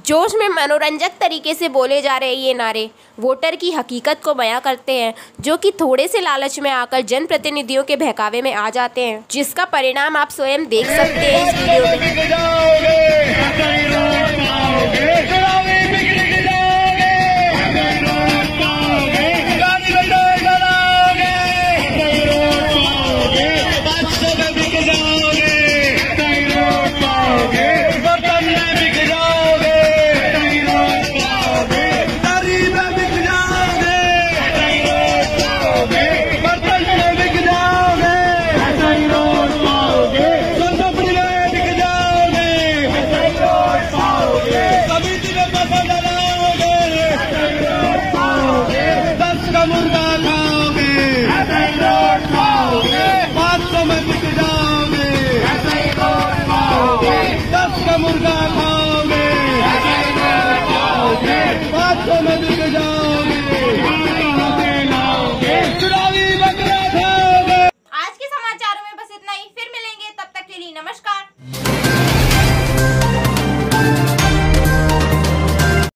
जोश में मनोरंजक तरीके से बोले जा रहे ये नारे वोटर की हकीकत को बयां करते हैं, जो कि थोड़े से लालच में आकर जनप्रतिनिधियों के बहकावे में आ जाते हैं, जिसका परिणाम आप स्वयं देख सकते हैं इस वीडियो में।